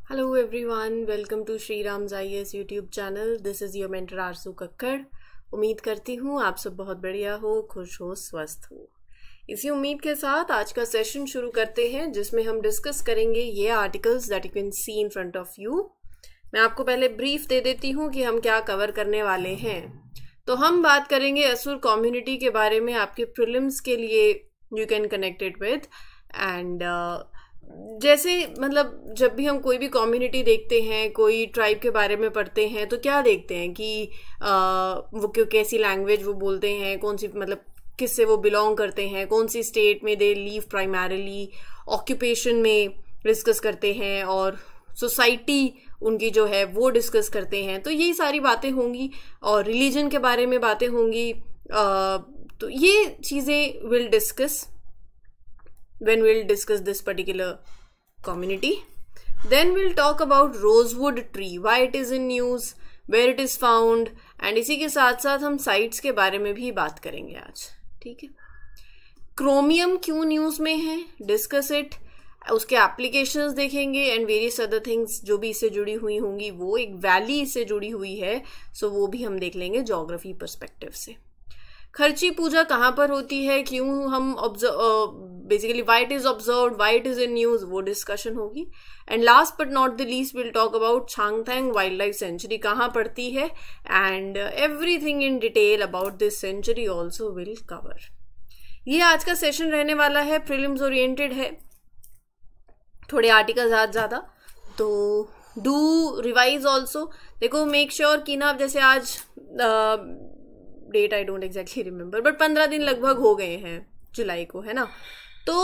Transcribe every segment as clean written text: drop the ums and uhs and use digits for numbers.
Hello everyone, welcome to SRIRAM's IAS YouTube channel. This is your mentor आरजू कक्कड़. उम्मीद करती हूँ आप सब बहुत बढ़िया हो, खुश हो, स्वस्थ हो. इसी उम्मीद के साथ आज का सेशन शुरू करते हैं जिसमें हम डिस्कस करेंगे ये articles that you can see in front of you. मैं आपको पहले ब्रीफ दे देती हूँ कि हम क्या कवर करने वाले हैं. तो हम बात करेंगे असुर कम्युनिटी के बारे में. आपके प्रीलिम्स के लिए you can connect it with and जैसे मतलब जब भी हम कोई भी कम्युनिटी देखते हैं, कोई ट्राइब के बारे में पढ़ते हैं, तो क्या देखते हैं कि वो कैसी लैंग्वेज वो बोलते हैं, कौन सी मतलब किससे वो बिलोंग करते हैं, कौन सी स्टेट में दे लीव प्राइमरीली, ऑक्यूपेशन में डिस्कस करते हैं और सोसाइटी उनकी जो है वो डिस्कस करते हैं. तो यही सारी बातें होंगी और रिलीजन के बारे में बातें होंगी. तो ये चीज़ें will discuss when we'll discuss this particular community. Then we'll talk about rosewood tree, why it is in news, where it is found, and इसी के साथ साथ हम sites के बारे में भी बात करेंगे आज. ठीक है. क्रोमियम क्यों न्यूज़ में है, डिस्कस इट, उसके एप्लीकेशंस देखेंगे एंड वेरियस अदर थिंग्स जो भी इससे जुड़ी हुई होंगी. वो एक वैली इससे जुड़ी हुई है, सो वो भी हम देख लेंगे ज्योग्राफी पर्सपेक्टिव से. खर्ची पूजा कहाँ पर होती है, क्यों हम basically why it is observe, why it is in news, वो डिस्कशन होगी. And last but not the least will talk about Changthang wildlife sanctuary कहाँ पड़ती है and everything in detail about this sanctuary also will cover. ये आज का session रहने वाला है, प्रीलिम्स ओरिएंटेड है, थोड़े आर्टिकल्स आज ज़्यादा, तो डू रिवाइज ऑल्सो. देखो मेक श्योर कि ना, जैसे आज date I don't exactly remember but 15 दिन लगभग हो गए हैं जुलाई को, है ना. तो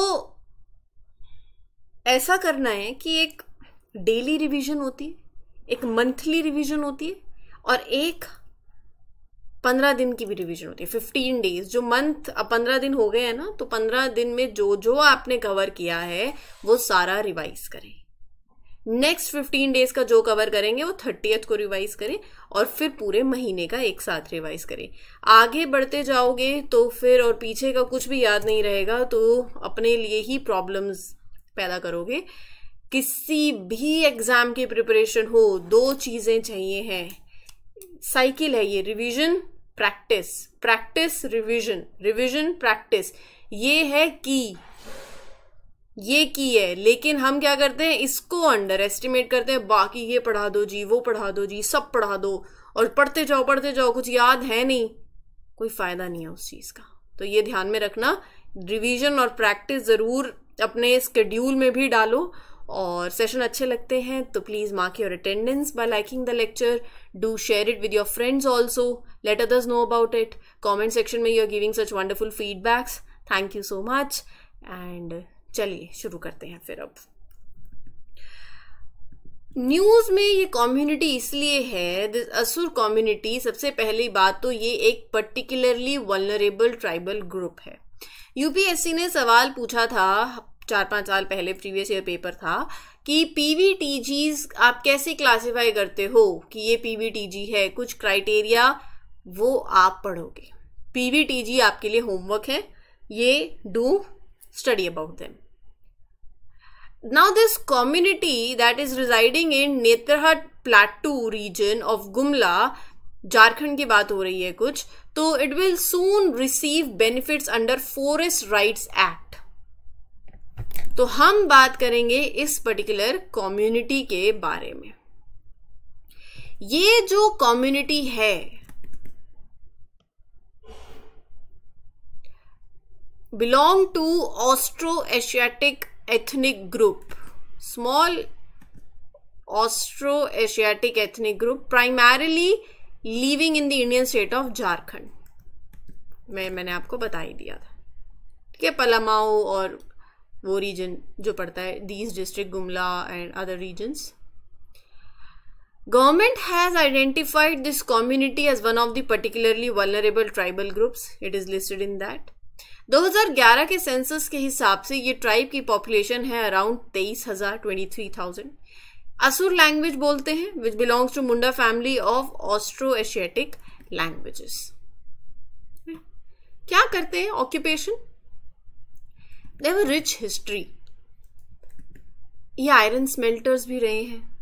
ऐसा करना है कि एक डेली रिवीजन होती है, एक मंथली रिवीजन होती है और एक 15 दिन की भी रिवीजन होती है. 15 डेज, जो मंथ अब 15 दिन हो गए हैं ना, तो 15 दिन में जो जो आपने कवर किया है वो सारा रिवाइज करें. नेक्स्ट 15 डेज का जो कवर करेंगे वो 30th को रिवाइज करें और फिर पूरे महीने का एक साथ रिवाइज करें. आगे बढ़ते जाओगे तो फिर और पीछे का कुछ भी याद नहीं रहेगा, तो अपने लिए ही प्रॉब्लम्स पैदा करोगे. किसी भी एग्जाम की प्रिपरेशन हो, दो चीजें चाहिए हैं. साइकिल है ये, revision practice, practice revision, revision practice. ये है की है. लेकिन हम क्या करते हैं, इसको अंडर एस्टिमेट करते हैं. बाकी ये पढ़ा दो जी, वो पढ़ा दो जी, सब पढ़ा दो और पढ़ते जाओ, कुछ याद है नहीं, कोई फायदा नहीं है उस चीज का. तो ये ध्यान में रखना, रिवीजन और प्रैक्टिस जरूर अपने स्केड्यूल में भी डालो. और सेशन अच्छे लगते हैं तो please mark your attendance by liking the lecture. Do share it with your friends also, let others know about it. Comment section में you are giving such wonderful feedbacks. Thank you so much. And चलिए शुरू करते हैं फिर. अब news में ये community इसलिए है, दिस असुर कम्युनिटी, सबसे पहली बात तो ये एक पर्टिकुलरली वल्नरेबल ट्राइबल ग्रुप है. यूपीएससी ने सवाल पूछा था 4-5 साल पहले, प्रीवियस ईयर पेपर था, कि पीवीटीजीज आप कैसे क्लासिफाई करते हो कि ये पीवीटीजी है. कुछ क्राइटेरिया वो आप पढ़ोगे. पीवीटीजी आपके लिए होमवर्क है, ये do study about them. Now this community that is residing in Netrhat Plateau region of Gumla, Jharkhand की बात हो रही है कुछ, तो it will soon receive benefits under Forest Rights Act. तो हम बात करेंगे इस पर्टिकुलर कम्युनिटी के बारे में. ये जो कम्युनिटी है belong to Austroasiatic ethnic group, small Austroasiatic ethnic group, primarily living in the Indian state of Jharkhand. मैंने आपको बता ही दिया था. ठीक है, पलामाऊ और वो रीजन जो पड़ता है, these district, Gumla and other regions. Government has identified this community as one of the particularly vulnerable tribal groups. It is listed in that. 2011 के सेंसस के हिसाब से ये ट्राइब की पॉपुलेशन है अराउंड 23,000. असुर लैंग्वेज बोलते हैं, which belongs to Munda family of Austro Asiatic languages. क्या करते हैं, occupation, they have a rich history. ये आयरन स्मेल्टर्स भी रहे हैं,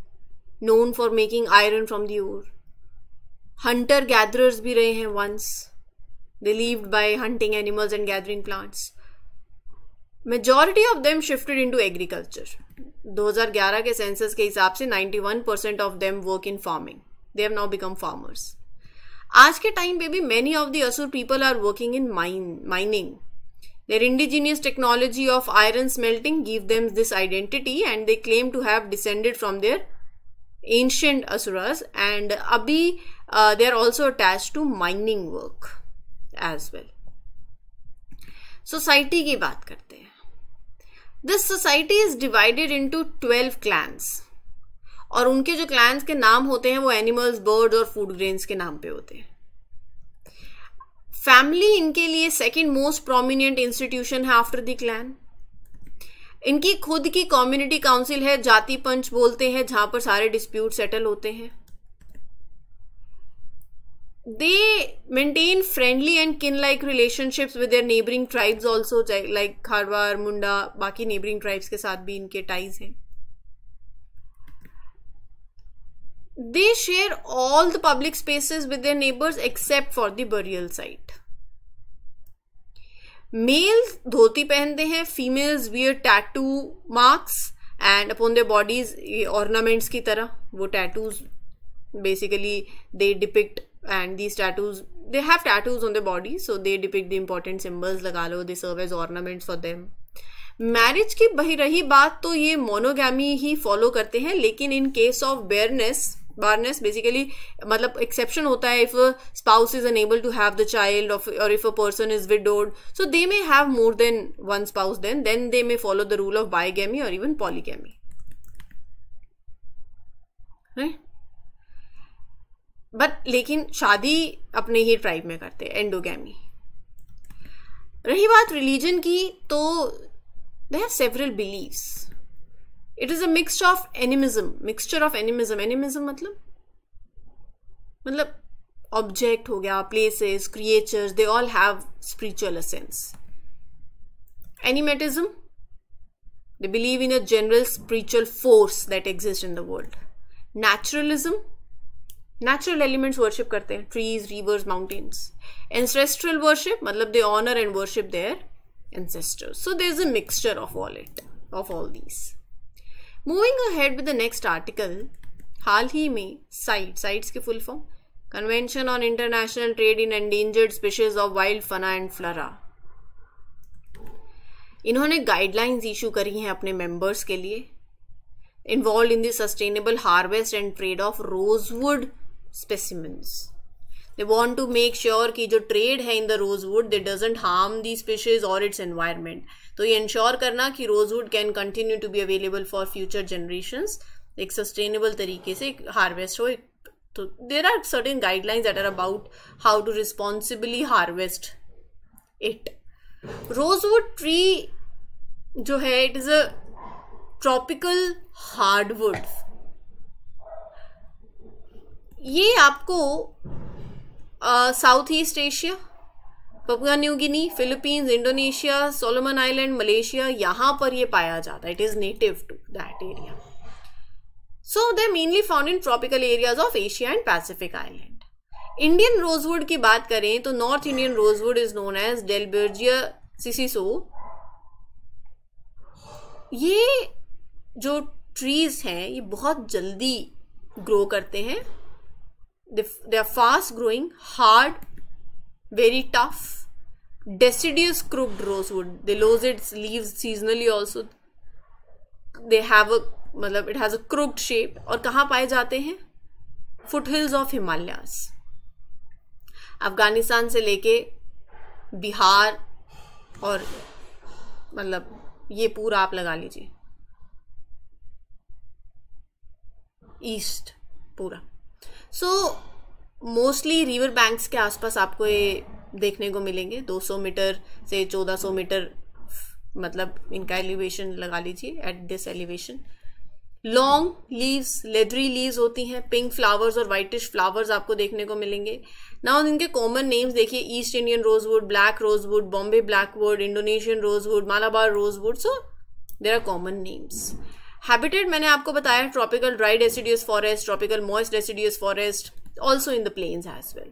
known for making iron from the ore. Hunter gatherers भी रहे हैं once. They lived by hunting animals and gathering plants. Majority of them shifted into agriculture. 2011 के census के हिसाब से 91% of them work in farming. They have now become farmers. आज के time पे भी many of the Asur people are working in mining. Their indigenous technology of iron smelting give them this identity and they claim to have descended from their ancient Asuras, and abhi they are also attached to mining work as well. Society की बात करते हैं. This society is divided into 12 clans. और उनके जो clans के नाम होते हैं वो animals, birds और food grains के नाम पे होते हैं. फैमिली इनके लिए सेकंड मोस्ट प्रोमिनेंट इंस्टीट्यूशन है आफ्टर द क्लैन. इनकी खुद की कम्युनिटी काउंसिल है, जाति पंच बोलते हैं, जहां पर सारे डिस्प्यूट सेटल होते हैं. They maintain friendly and kin like relationships with their neighbouring tribes also, like Kharwar, Munda, बाकी नेबरिंग ट्राइब्स के साथ भी इनके टाइज हैं. They share all the public spaces with their neighbors except for the burial site. Males धोती पहनते हैं, females wear tattoo marks and upon their bodies ornaments की तरह. वो tattoos basically they depict, and these tattoos, they have tattoos on their body, so they depict the important symbols. लगा लो, they serve as ornaments for them. Marriage की रही बात तो ये मोनोगैमी ही फॉलो करते हैं, लेकिन in case of barrenness basically मतलब एक्सेप्शन होता है. If spouse is unable to have the child और if a person is widowed, so they may have more than one spouse, then they may follow the rule of bigamy और even polygamy. But लेकिन शादी अपने ही tribe में करते हैं, endogamy. रही बात रिलीजन की, तो they have several beliefs. It is a mixture of animism. Animism मतलब object हो गया, places, creatures, they all have spiritual essence. Animatism, they believe in a general spiritual force that exists in the world. Naturalism, natural elements worship करते हैं, trees, rivers, mountains. Ancestral worship मतलब they honor and worship their ancestors. So there's a mixture of all these. Moving ahead with the next article, हाल ही में CITES की full form, Convention on International Trade in Endangered Species of Wild Fauna and Flora. इन्होंने guidelines issue करी हैं अपने members के लिए, involved in the sustainable harvest and trade of rosewood specimens. They want to make sure कि जो trade है in the rosewood, they doesn't harm the species or its environment. तो ये इंश्योर करना कि rosewood can continue to be available for future generations, एक sustainable तरीके से हार्वेस्ट हो. तो there are certain guidelines that are about how to responsibly harvest it. Rosewood tree जो है, it is a tropical hardwood. ये आपको South East Asia, Papua New Guinea, Philippines, Indonesia, Solomon Island, Malaysia, यहां पर ये पाया जाता है. It is native to that area. So they are mainly found in tropical areas of Asia and Pacific island. Indian rosewood की बात करें तो North Indian rosewood is known as Dalbergia sissoo. ये जो ट्रीज हैं ये बहुत जल्दी ग्रो करते हैं. They are fast growing, hard, very tough, deciduous crooked rosewood. They lose its leaves seasonally also. They have it has a crooked shape. और कहाँ पाए जाते हैं? Foothills of Himalayas. अफगानिस्तान से लेके बिहार और ये पूरा आप लगा लीजिए, ईस्ट पूरा. सो मोस्टली रिवर बैंक्स के आसपास आपको ये देखने को मिलेंगे. 200 मीटर से 1400 मीटर मतलब इनका एलिवेशन लगा लीजिए. At this elevation long leaves, leathery leaves होती हैं. पिंक फ्लावर्स और वाइटिश फ्लावर्स आपको देखने को मिलेंगे. नाउ इनके कॉमन नेम्स देखिए, east Indian rosewood, black rosewood, Bombay blackwood, Indonesian rosewood, Malabar rosewood. So there are common names. Habitat मैंने आपको बताया, tropical dry deciduous forest, tropical moist deciduous forest, also in the plains as well.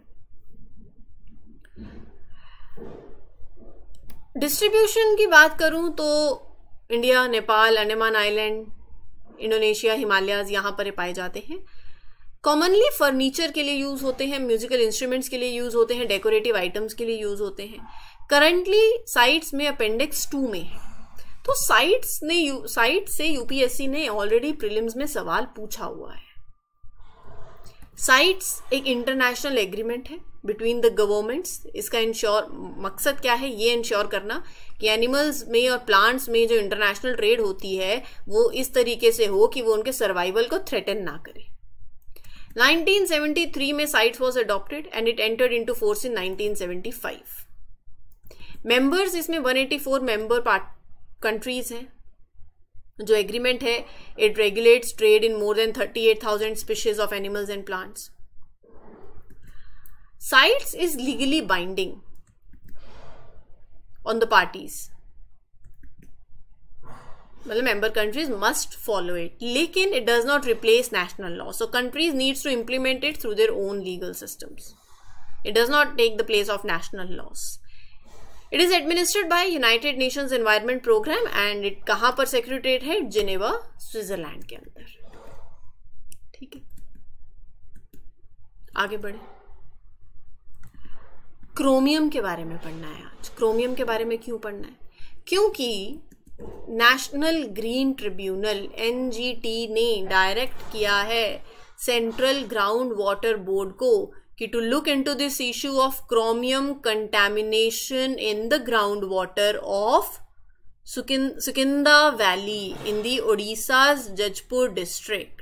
Distribution की बात करूं तो India, Nepal, Andaman island, Indonesia, Himalayas यहाँ पर पाए जाते हैं. कॉमनली फर्नीचर के लिए यूज होते हैं, म्यूजिकल इंस्ट्रूमेंट्स के लिए यूज होते हैं, डेकोरेटिव आइटम्स के लिए यूज होते हैं. करंटली साइट्स में अपेंडिक्स 2 में है. तो साइट से यूपीएससी ने ऑलरेडी प्रीलिम्स में सवाल पूछा हुआ है. साइट्स एक इंटरनेशनल एग्रीमेंट है बिटवीन द गवर्नमेंट्स. इसका मकसद क्या है, ये इंश्योर करना कि एनिमल्स में और प्लांट्स में जो इंटरनेशनल ट्रेड होती है वो इस तरीके से हो कि वो उनके सर्वाइवल को थ्रेटन ना करे. 1973 में CITES was adopted and it entered into force in 1975. Members इसमें 184 मेंबर कंट्रीज हैं. जो एग्रीमेंट है it regulates trade in more than 38,000 species of animals and plants. CITES is legally binding on the parties, मतलब member countries must follow it, लेकिन it does not replace national law. So countries needs to implement it through their own legal systems. It does not take the place of national laws. It is administered by United Nations environment programme and it कहां पर secretariat है, Geneva, Switzerland के अंदर. ठीक है, आगे बढ़े. Chromium के बारे में पढ़ना है आज. क्रोमियम के बारे में क्यों पढ़ना है, क्योंकि नेशनल ग्रीन ट्रिब्यूनल एनजीटी ने डायरेक्ट किया है सेंट्रल ग्राउंड वाटर बोर्ड को कि to look into this issue of chromium contamination in the ground water of Sukinda valley in the Odisha's Jajpur district.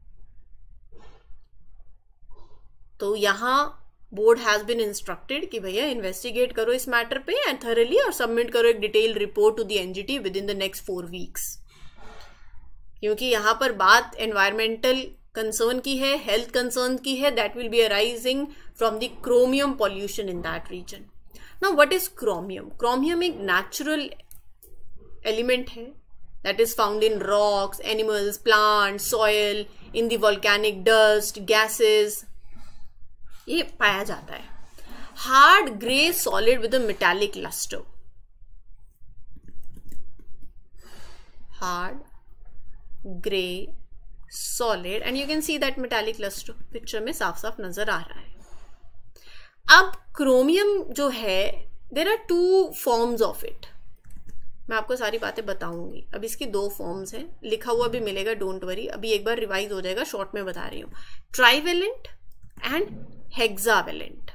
तो यहां बोर्ड हैज बीन इंस्ट्रक्टेड कि भैया इन्वेस्टिगेट करो इस मैटर पे एंड थरली और सबमिट करो एक detailed report to the NGT within the next 4 weeks. क्योंकि यहां पर बात एनवायरमेंटल कंसर्न की है, हेल्थ कंसर्न की है, that will be arising from the chromium pollution in that region. Now what is chromium? Chromium एक नेचुरल एलिमेंट है that is found in rocks, animals, plants, soil, in the volcanic dust, gases. ये पाया जाता है. Hard grey solid with a metallic lustre. Hard grey solid and you can see that metallic lustre picture में साफ साफ नजर आ रहा है. अब क्रोमियम जो है, there are 2 forms of it. मैं आपको सारी बातें बताऊंगी. अब इसकी 2 फॉर्म्स हैं, लिखा हुआ भी मिलेगा, डोंट वरी. अभी एक बार रिवाइज हो जाएगा, शॉर्ट में बता रही हूं. Trivalent and hexavalent.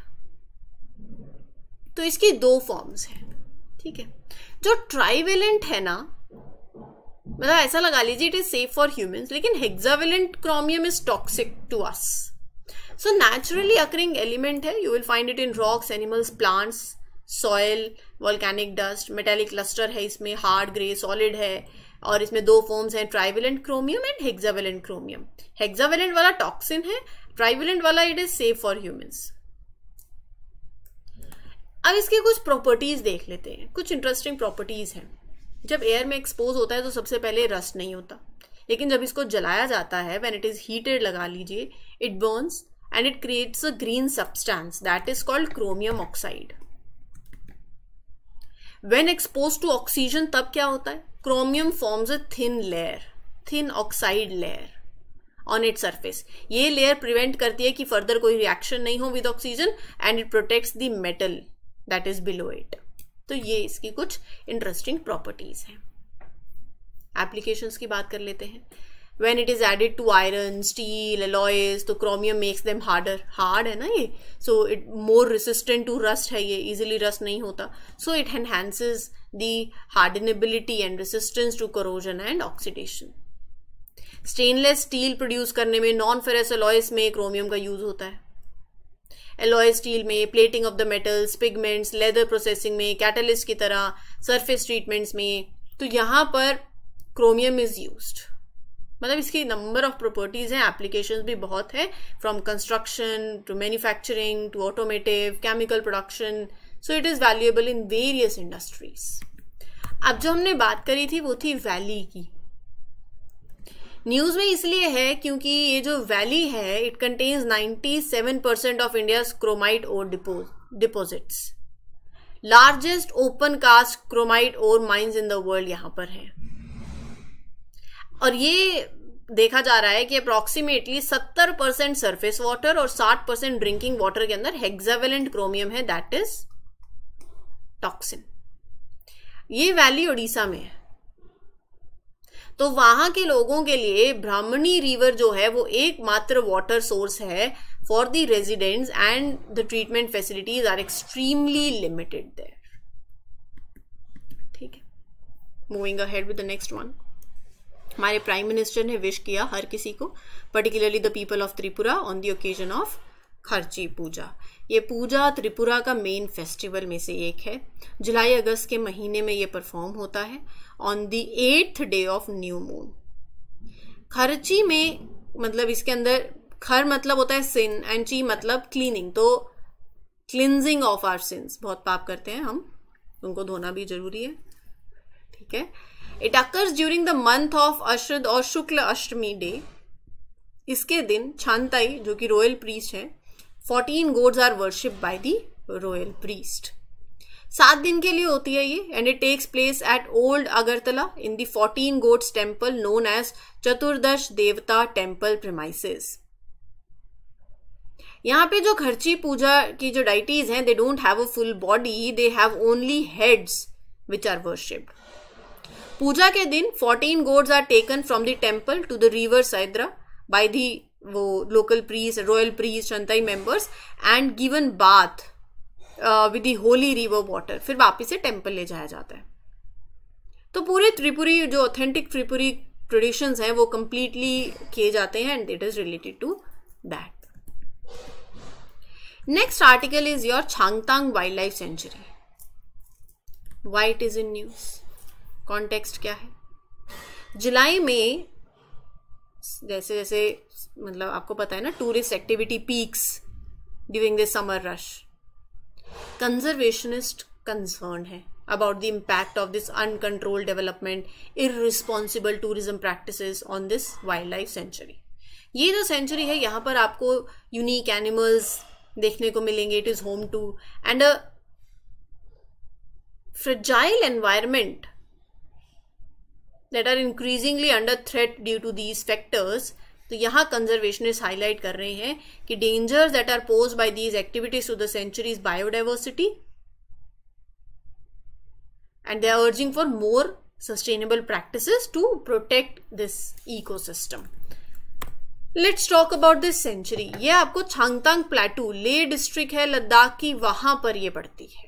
तो इसकी 2 फॉर्म्स हैं. ठीक है, जो ट्राइवेलेंट है ना, मतलब ऐसा लगा लीजिए it is safe for humans, लेकिन hexavalent chromium is toxic to us. So naturally occurring element है. You will find it in rocks, animals, plants, soil, volcanic dust. Metallic lustre है इसमें, हार्ड ग्रे सॉलिड है और इसमें 2 forms हैं, trivalent chromium and hexavalent chromium. Hexavalent वाला toxin है, trivalent वाला it is safe for humans. अब इसकी कुछ प्रॉपर्टीज देख लेते हैं. कुछ इंटरेस्टिंग प्रॉपर्टीज हैं. जब एयर में एक्सपोज होता है तो सबसे पहले रस्ट नहीं होता, लेकिन जब इसको जलाया जाता है, व्हेन इट इज हीटेड लगा लीजिए, it burns and it creates a green substance that is called chromium oxide. When expose to oxygen तब क्या होता है, chromium forms a thin layer, thin oxide layer on it surface. ये layer prevent करती है कि फर्दर कोई reaction नहीं हो with oxygen and it protects the metal that is below it. तो ये इसकी कुछ इंटरेस्टिंग प्रॉपर्टीज हैं. एप्लीकेशंस की बात कर लेते हैं. When it is added to iron, steel, alloys, तो chromium makes them harder. Hard है ना ये, so it more resistant to rust है, ये इजिली रस्ट नहीं होता. So it enhances the hardenability and resistance to corrosion and oxidation. Stainless steel produce करने में, नॉन फेरस एलॉयज में क्रोमियम का यूज होता है. एलॉय स्टील में, plating of the metals, pigments, leather processing में, कैटलिस्ट की तरह, सरफेस ट्रीटमेंट्स में, तो यहां पर क्रोमियम इज यूज्ड. मतलब इसकी नंबर ऑफ प्रॉपर्टीज हैं, एप्लीकेशंस भी बहुत है, from construction to manufacturing to automotive, chemical production. So it is valuable in various industries. अब जो हमने बात करी थी वो थी वैली की. न्यूज में इसलिए है क्योंकि ये जो वैली है it contains 97% of India's chromite ore deposits. Largest open cast chromite ore mines in the world यहां पर है। और ये देखा जा रहा है कि अप्रोक्सीमेटली 70% सरफेस वाटर और 60% ड्रिंकिंग वाटर के अंदर हेक्सावेलेंट क्रोमियम है, दैट इज टॉक्सिन। ये वैली उड़ीसा में है, तो वहां के लोगों के लिए ब्राह्मणी रिवर जो है वो एकमात्र वाटर सोर्स है for the residents and the treatment facilities are extremely limited there. ठीक है, moving ahead with the next one. हमारे प्राइम मिनिस्टर ने विश किया हर किसी को, particularly the people of Tripura on the occasion of Kharchi Puja. ये पूजा त्रिपुरा का मेन फेस्टिवल में से एक है। जुलाई अगस्त के महीने में ये परफॉर्म होता है on the 8th day of new moon. Kharchi में मतलब इसके अंदर खर मतलब होता है सिन एंड ची मतलब क्लीनिंग, तो क्लिनजिंग ऑफ आवर सिंस। बहुत पाप करते हैं हम, उनको धोना भी जरूरी है। ठीक है, it occurs during the month of अशुद्ध और शुक्ल अष्टमी डे। इसके दिन छांताई जो कि रॉयल प्रीस्ट है, 14 gods are worship by the royal priest. 7 दिन के लिए होती है ये, and it takes place at old Agartala in the 14 gods temple known as Chaturdash Devata temple premises. यहाँ पे जो खर्ची पूजा की जो डाइटीज हैं, they don't have a full body, they have only heads which are worshipped. पूजा के दिन 14 gods are taken from the temple to the river Saidra by the वो local priest, royal priest, Chantai members and given bath with the holy river water. फिर वापिस से temple ले जाया जाता है। तो पूरे त्रिपुरी जो ऑथेंटिक त्रिपुरी ट्रेडिशंस हैं वो कंप्लीटली किए जाते हैं and it is related to that. Next article is your Changthang wildlife sanctuary. Why it is in news, context क्या है? जुलाई में जैसे जैसे मतलब आपको पता है ना, tourist activity peaks during the summer rush. Conservationist concern है about the impact of this uncontrolled development, irresponsible tourism practices on this wildlife sanctuary. ये जो सेंचुरी है यहाँ पर आपको यूनिक एनिमल्स देखने को मिलेंगे। It is home to and a fragile environment that are increasingly under threat due to these factors। तो यहाँ कंजर्वेशनिस्ट हाईलाइट कर रहे हैं कि dangers that are posed by these activities to the sanctuary's biodiversity and they are urging for more sustainable practices to protect this ecosystem. Let's talk about this sanctuary. ये आपको छांगतांग प्लेटू, ले district है लद्दाख की, वहां पर ये पड़ती है।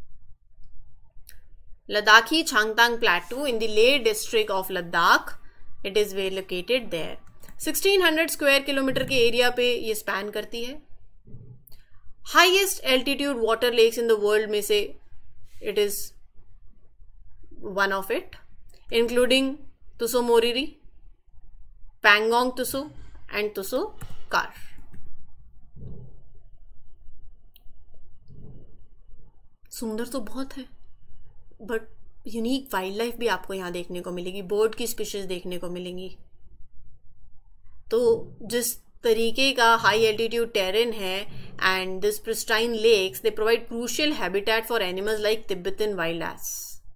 Ladakhi Changtang Plateau in the Leh district of Ladakh. It is well located there. 1600 square kilometre के एरिया पे ये स्पैन करती है। Highest altitude water lakes in the world में से it is one of it, including Tso Moriri, Pangong Tso and Tso Kar. सुंदर तो बहुत है, बट यूनिक वाइल्ड लाइफ भी आपको यहाँ देखने को मिलेगी। बर्ड की स्पीशीज देखने को मिलेंगी। तो जिस तरीके का हाई एल्टीट्यूड टेरेन है and this pristine lakes, they provide crucial habitat for animals like Tibetan wild ass,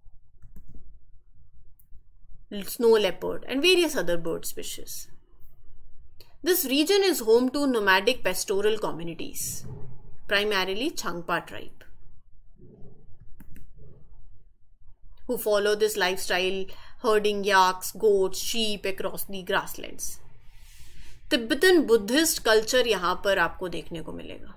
snow leopard and various other bird species. This region is home to nomadic pastoral communities, primarily Changpa tribe, who follow this lifestyle, herding yaks, goats, sheep across the grasslands. Tibetan Buddhist culture यहां पर आपको देखने को मिलेगा।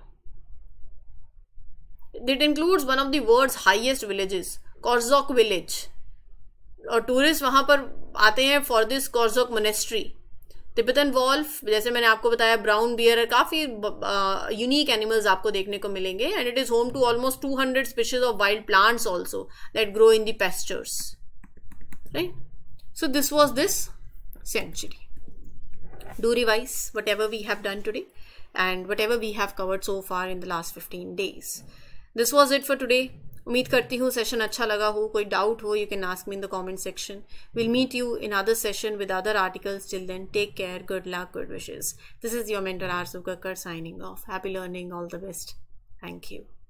It includes one of the world's highest villages, Korzok village, और tourist वहां पर आते हैं for this Korzok monastery. Tibetan wolf, जैसे मैंने आपको बताया, ब्राउन बियर, काफी यूनिक एनिमल्स आपको देखने को मिलेंगे and it is home to almost 200 species of wild plants also that grow in the pastures, right? So this was this sanctuary. Do revise whatever we have done today and whatever we have covered so far in the last 15 days. This was it for today. उम्मीद करती हूँ session अच्छा लगा हो. कोई doubt हो, you can ask me in the comment section. We'll meet you in other session with other articles. Till then, take care, good luck, good wishes. This is your mentor Aarzoo Kakkar signing off. Happy learning, all the best. Thank you.